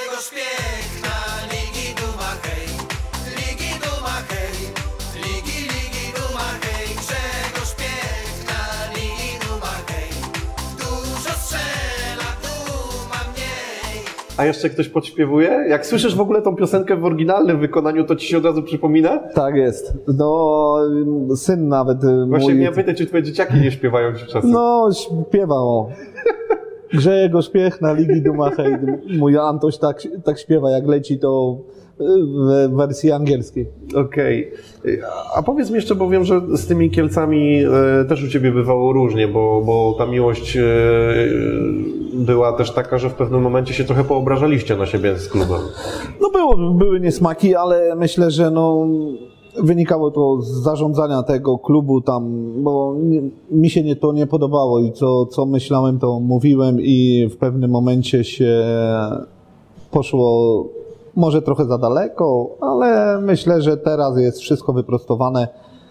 A jeszcze ktoś podśpiewuje? Jak słyszysz w ogóle tą piosenkę w oryginalnym wykonaniu, to ci się od razu przypomina? Tak jest. No, syn nawet Właśnie mój... mnie pytać, czy twoje dzieciaki nie śpiewają ci czasem? No, śpiewa, o. Grzegorz Piechna, Ligi Duma Hej. Mój Antoś tak śpiewa, jak leci to w wersji angielskiej. Okej. A powiedz mi jeszcze, bo wiem, że z tymi Kielcami też u ciebie bywało różnie, bo ta miłość była też taka, że w pewnym momencie się trochę poobrażaliście na siebie z klubem. No były niesmaki, ale myślę, że no wynikało to z zarządzania tego klubu tam, bo mi się to nie podobało i co myślałem, to mówiłem i w pewnym momencie się poszło może trochę za daleko, ale myślę, że teraz jest wszystko wyprostowane.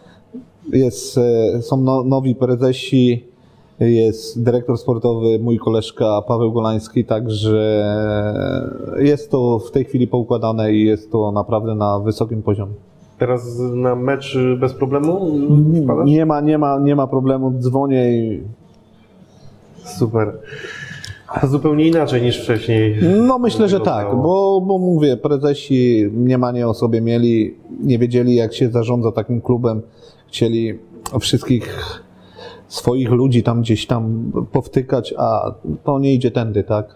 Są nowi prezesi, jest dyrektor sportowy, mój koleżka Paweł Golański, także jest to w tej chwili poukładane i jest to naprawdę na wysokim poziomie. Teraz na mecz bez problemu wpadasz? Nie ma problemu, dzwonię i... Super. A zupełnie inaczej niż wcześniej. No myślę, że tak, bo mówię, prezesi mniemanie o sobie mieli, nie wiedzieli jak się zarządza takim klubem, chcieli wszystkich swoich ludzi tam gdzieś tam powtykać, a to nie idzie tędy, tak?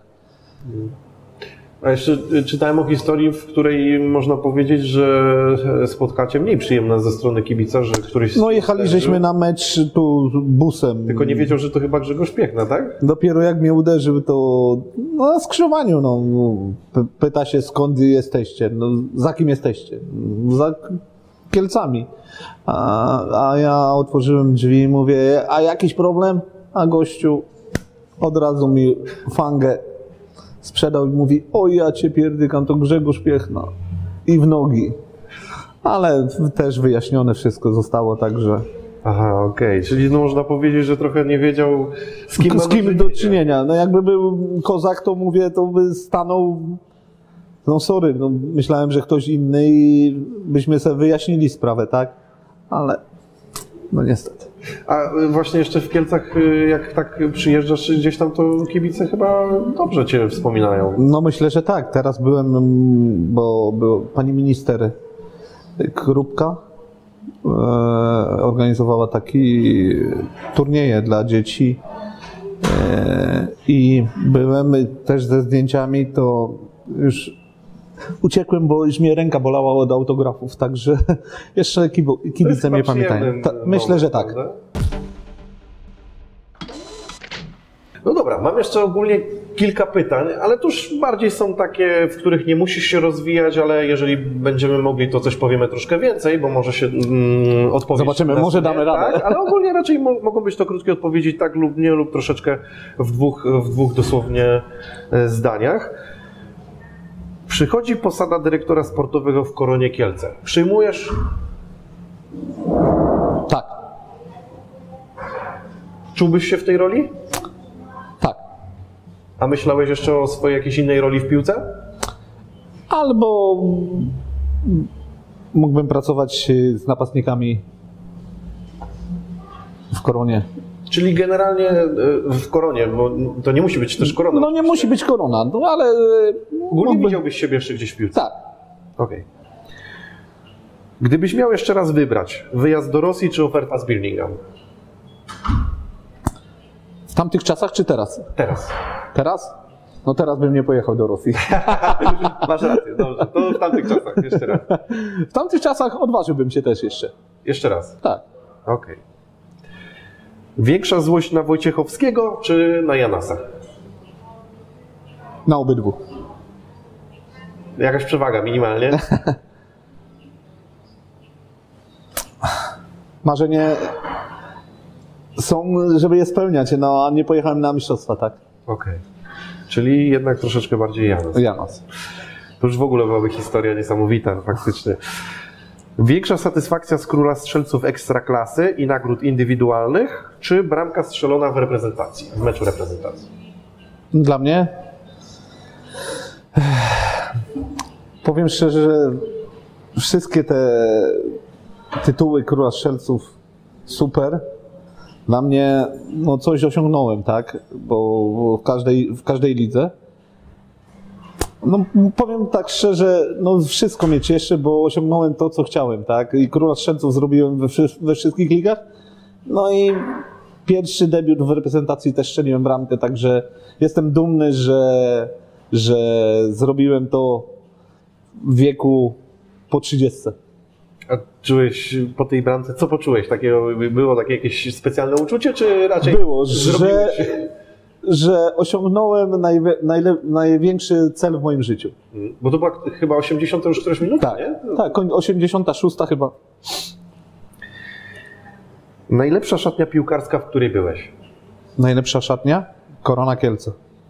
A jeszcze czytałem o historii, w której można powiedzieć, że spotkacie mniej przyjemne ze strony kibica, że któryś... No jechaliśmy na mecz tu busem. Tylko nie wiedział, że to chyba Grzegorz Piechna, tak? Dopiero jak mnie uderzył, to no, na skrzyżowaniu, no, pyta się skąd jesteście, no, za kim jesteście? Za Kielcami. A ja otworzyłem drzwi i mówię, a jakiś problem? A gościu od razu mi fangę sprzedał i mówi, o ja cię pierdykam, to Grzegorz Piechna. I w nogi. Ale też wyjaśnione wszystko zostało, także... Aha, okej. Czyli no, można powiedzieć, że trochę nie wiedział z kim do czynienia. No jakby był kozak, to mówię, to by stanął... No sorry, no, myślałem, że ktoś inny i byśmy sobie wyjaśnili sprawę, tak? Ale no niestety. A właśnie jeszcze w Kielcach, jak tak przyjeżdżasz gdzieś tam, to kibice chyba dobrze cię wspominają. No myślę, że tak. Teraz byłem, bo pani minister Krupka organizowała taki turnieje dla dzieci. I byłem też ze zdjęciami, to już uciekłem, bo już mnie ręka bolała od autografów, także jeszcze kibice mnie pamiętają. Myślę, że tak. Prawda? No dobra, mam jeszcze ogólnie kilka pytań, ale to już bardziej są takie, w których nie musisz się rozwijać, ale jeżeli będziemy mogli, to coś powiemy troszkę więcej, bo może się odpowiedzieć. Zobaczymy, może damy radę. Tak, ale ogólnie raczej mogą być to krótkie odpowiedzi, tak lub nie, lub troszeczkę w dwóch dosłownie zdaniach. Przychodzi posada dyrektora sportowego w Koronie Kielce. Przyjmujesz? Tak. Czułbyś się w tej roli? Tak. A myślałeś jeszcze o swojej jakiejś innej roli w piłce? Albo mógłbym pracować z napastnikami w Koronie. Czyli generalnie w Koronie, bo to nie musi być też Korona. No nie musi być Korona, no ale... Ogólnie widziałbyś siebie jeszcze gdzieś w piłce? Tak. Okej. Gdybyś miał jeszcze raz wybrać, wyjazd do Rosji czy oferta z Birmingham? W tamtych czasach czy teraz? Teraz. Teraz? No teraz bym nie pojechał do Rosji. Masz rację, dobrze. To w tamtych czasach, jeszcze raz. W tamtych czasach odważyłbym się też jeszcze. Jeszcze raz. Tak. Okej. Większa złość na Wojciechowskiego czy na Janasa? Na obydwu. Jakaś przewaga minimalnie? Marzenie są, żeby je spełniać, no a nie pojechałem na mistrzostwa, tak? Okej. Czyli jednak troszeczkę bardziej Janas. Janas. To już w ogóle byłaby historia niesamowita, faktycznie. Większa satysfakcja z króla strzelców ekstraklasy i nagród indywidualnych, czy bramka strzelona w reprezentacji, w meczu reprezentacji? Dla mnie? Powiem szczerze, że wszystkie te tytuły króla strzelców super. Dla mnie no coś osiągnąłem, tak? Bo w każdej lidze. No powiem tak szczerze, no wszystko mnie cieszy, bo osiągnąłem to, co chciałem, tak? I króla strzelców zrobiłem we wszystkich ligach. No i pierwszy debiut w reprezentacji też strzeliłem bramkę, także jestem dumny, że zrobiłem to w wieku po 30. A czułeś po tej bramce, co poczułeś? Było takie jakieś specjalne uczucie, czy raczej było, zrobiłeś... że osiągnąłem największy cel w moim życiu. Bo to była chyba 80 już któraś minuta, Tak, nie? tak, 86 chyba. Najlepsza szatnia piłkarska, w której byłeś? Najlepsza szatnia? Korona Kielce.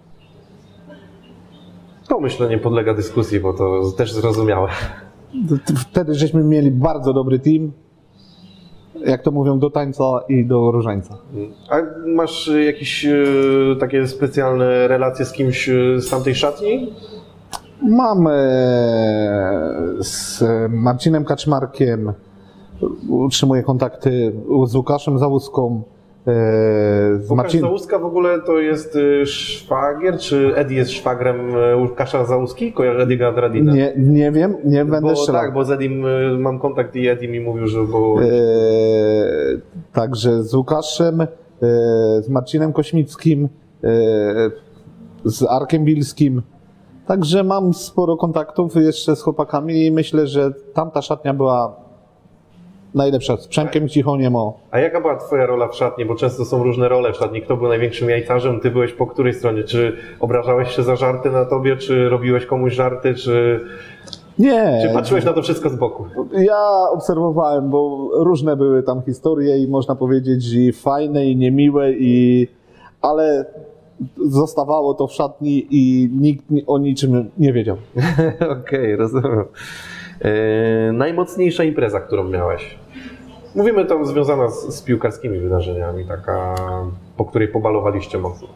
To myślę nie podlega dyskusji, bo to też zrozumiałe. Wtedy żeśmy mieli bardzo dobry team, jak to mówią, do tańca i do różańca. A masz jakieś takie specjalne relacje z kimś z tamtej szatni? Mam z Marcinem Kaczmarkiem, utrzymuję kontakty z Łukaszem Załuską. Łukasz Załuska w ogóle to jest szwagier, czy Eddie jest szwagrem Łukasza Załuski? Kojarzy Ediego Andradina? Nie wiem, nie będę strzelał. Tak, bo z Edim mam kontakt i Eddie mi mówił, że było... Także z Łukaszem, z Marcinem Kośmickim, z Arkiem Bilskim. Także mam sporo kontaktów jeszcze z chłopakami i myślę, że tamta szatnia była najlepsza. Z Przemkiem Cichoniem. A jaka była twoja rola w szatni? Bo często są różne role w szatni. Kto był największym jajcarzem? Ty byłeś po której stronie? Czy obrażałeś się za żarty na tobie? Czy robiłeś komuś żarty? Nie. Czy patrzyłeś na to wszystko z boku? Ja obserwowałem, bo różne były tam historie i można powiedzieć, i fajne, i niemiłe, ale zostawało to w szatni i nikt o niczym nie wiedział. Okej, rozumiem. Najmocniejsza impreza, którą miałeś? Mówimy tam związana z piłkarskimi wydarzeniami, taka, po której pobalowaliście mocno.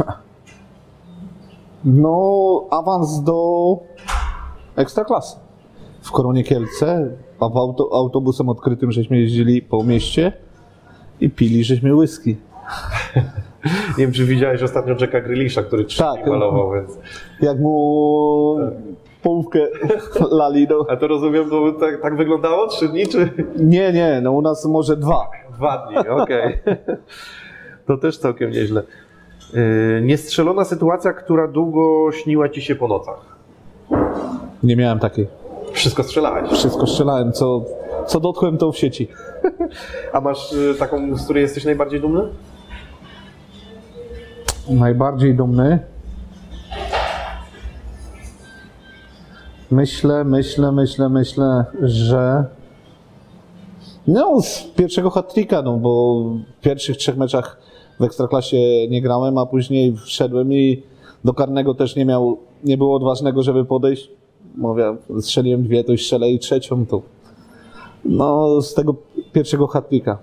No, awans do Ekstraklasy. W Koronie Kielce, a autobusem odkrytym żeśmy jeździli po mieście i pili żeśmy whisky. Nie wiem, czy widziałeś ostatnio Jacka Grealisha, który balował, więc... Jak mu połówkę lali. No. A to rozumiem, to tak wyglądało? 3 dni, czy...? Nie, no u nas może 2. 2 dni, okej. To też całkiem nieźle. Niestrzelona sytuacja, która długo śniła ci się po nocach. Nie miałem takiej. Wszystko strzelałeś. Wszystko strzelałem, co dotkłem, to w sieci. A masz taką, z której jesteś najbardziej dumny? Najbardziej dumny? Myślę, że no z pierwszego hat-tricka, no bo w pierwszych 3 meczach w Ekstraklasie nie grałem, a później wszedłem i do karnego też nie było odważnego, żeby podejść. Mówię, strzeliłem 2, to i strzelę i 3, to no z tego pierwszego hat-tricka.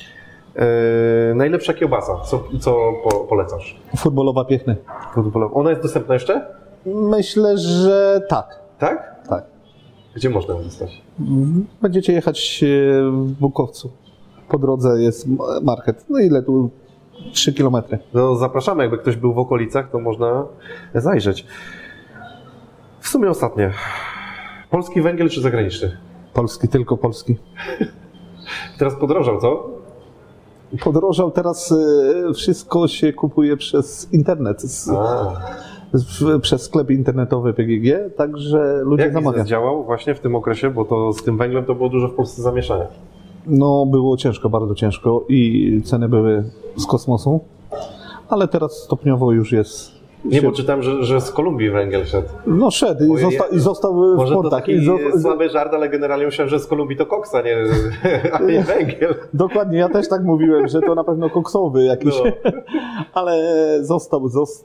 Najlepsza kiełbasa, co polecasz? Futbolowa Piechny. Ona jest dostępna jeszcze? Myślę, że tak. Tak? Tak. Gdzie można ją dostać? Będziecie jechać w Bukowcu. Po drodze jest market. No ile tu? 3 kilometry. No zapraszamy, jakby ktoś był w okolicach, to można zajrzeć. W sumie ostatnie. Polski węgiel czy zagraniczny? Polski, tylko polski. Teraz podrożał, co? Podrożał, teraz wszystko się kupuje przez internet. Przez sklep internetowy PGG, także ludzie Jak zamawiają. Jak działał właśnie w tym okresie, bo to z tym węglem to było dużo w Polsce zamieszania. No było ciężko, bardzo ciężko i ceny były z kosmosu, ale teraz stopniowo już jest. Nie, bo czytałem, że z Kolumbii węgiel szedł. No szedł i został w może portach. To taki słaby żart, ale generalnie myślałem, że z Kolumbii to koksa, a nie węgiel. Dokładnie, ja też tak mówiłem, że to na pewno koksowy jakiś, no. Ale został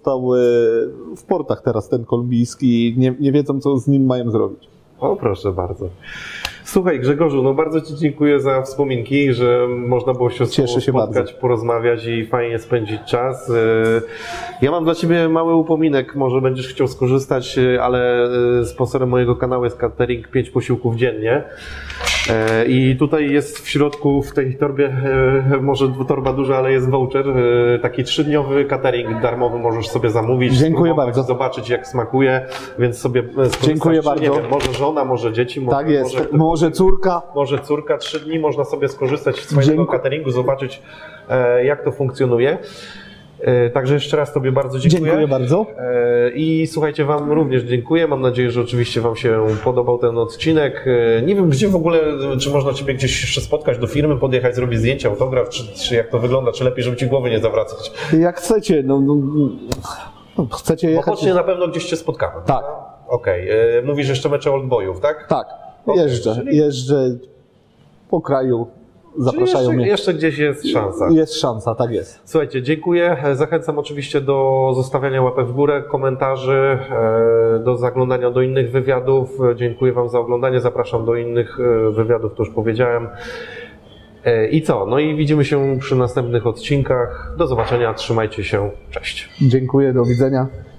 w portach teraz ten kolumbijski i nie wiedzą, co z nim mają zrobić. O, proszę bardzo. Słuchaj, Grzegorzu, no bardzo Ci dziękuję za wspominki, że można było się spotkać, bardzo. Porozmawiać i fajnie spędzić czas. Ja mam dla Ciebie mały upominek, może będziesz chciał skorzystać, ale sponsorem mojego kanału jest catering 5 posiłków dziennie. I tutaj jest w środku, w tej torbie, może torba duża, ale jest voucher, taki 3-dniowy catering darmowy możesz sobie zamówić. Dziękuję bardzo. Zobaczyć jak smakuje, więc sobie dziękuję bardzo. Nie wiem, może żona, może dzieci, tak jest, może córka. Może córka, 3 dni można sobie skorzystać z swojego cateringu, zobaczyć jak to funkcjonuje. Także jeszcze raz Tobie bardzo dziękuję. Dziękuję bardzo. I słuchajcie, Wam również dziękuję. Mam nadzieję, że oczywiście Wam się podobał ten odcinek. Nie wiem, gdzie w ogóle, czy można Ciebie gdzieś jeszcze spotkać, do firmy podjechać, zrobić zdjęcie, autograf, czy jak to wygląda, czy lepiej, żeby Ci głowy nie zawracać? Jak chcecie, chcecie jechać. Pocznie na pewno gdzieś Cię spotkamy. Tak. Okej. Mówisz jeszcze mecze Old Boyów, tak? Tak. Jeżdżę po kraju. Zapraszają mnie. Jeszcze gdzieś jest szansa. Jest szansa, tak jest. Słuchajcie, dziękuję. Zachęcam oczywiście do zostawiania łapek w górę, komentarzy, do zaglądania do innych wywiadów. Dziękuję Wam za oglądanie. Zapraszam do innych wywiadów, to już powiedziałem. I co? No i widzimy się przy następnych odcinkach. Do zobaczenia, trzymajcie się. Cześć. Dziękuję, do widzenia.